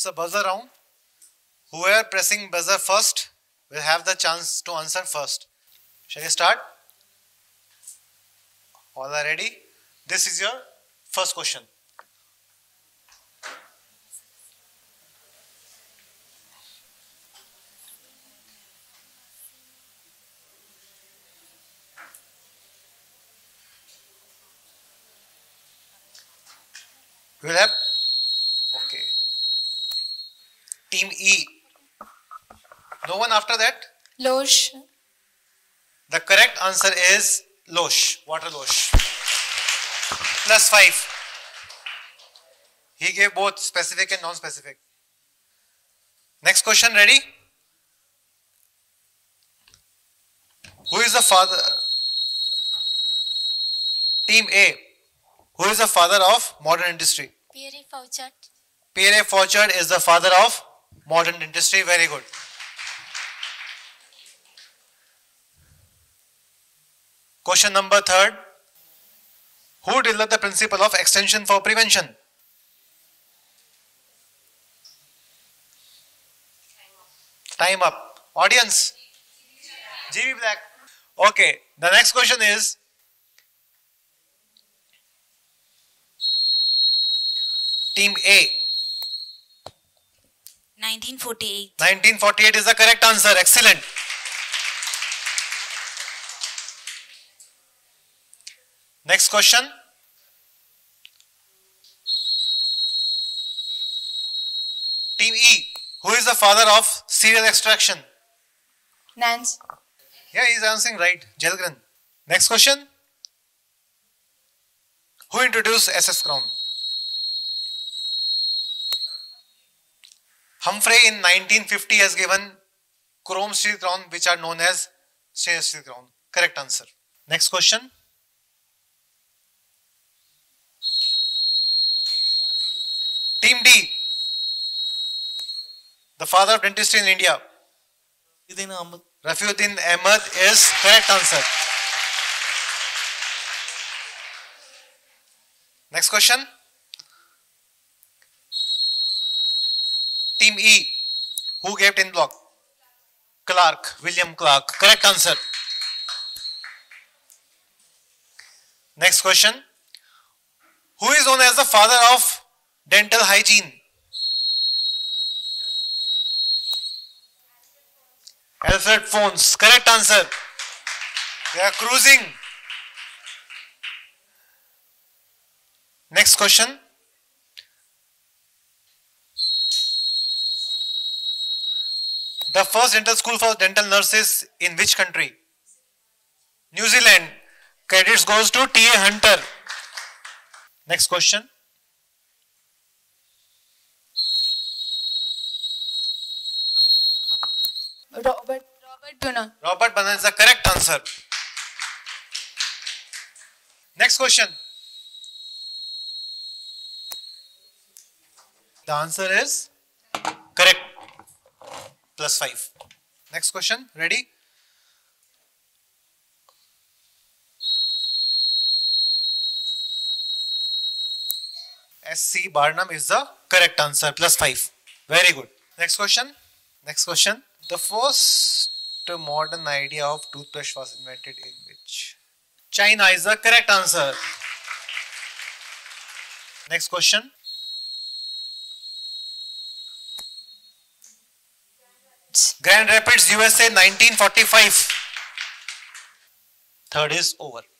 a buzzer round. Whoever pressing buzzer first will have the chance to answer first. Shall we start? All are ready? This is your first question. We will have, okay, Team E. No one after that? Losh. The correct answer is Losh, water losh. +5. He gave both specific and non-specific. Next question, ready? Who is the father? Team A. Who is the father of modern industry? Pierre Fauchet. Pierre Fauchet is the father of modern industry. Very good. Question number 3. Who developed the principle of extension for prevention? Time up. Audience? G.V. Black. Okay. The next question is, Team A. 1948. 1948 is the correct answer. Excellent. Next question. Team E. Who is the father of cereal extraction? Nance. Yeah, he is answering right. Jelgren. Next question. Who introduced SS crown? Humphrey in 1950 has given chrome steel crown, which are known as stainless steel crown. Correct answer. Next question. Team D. The father of dentistry in India. Rafiuddin Ahmed is correct answer. Next question. Team E. Who gave 10 block? Clark. William Clark. Correct answer. Next question. Who is known as the father of dental hygiene? Alfred Phones. Correct answer. They are cruising. Next question. The first dental school for dental nurses in which country? New Zealand. Credits goes to T.A. Hunter. Next question. Robert Bunner. Robert Bunner is the correct answer. Next question. The answer is correct. +5. Next question. Ready? S.C. Barnum is the correct answer. +5. Very good. Next question. Next question. The first modern idea of toothbrush was invented in which? China is the correct answer. Next question. Grand Rapids, USA, 1945. Third is over.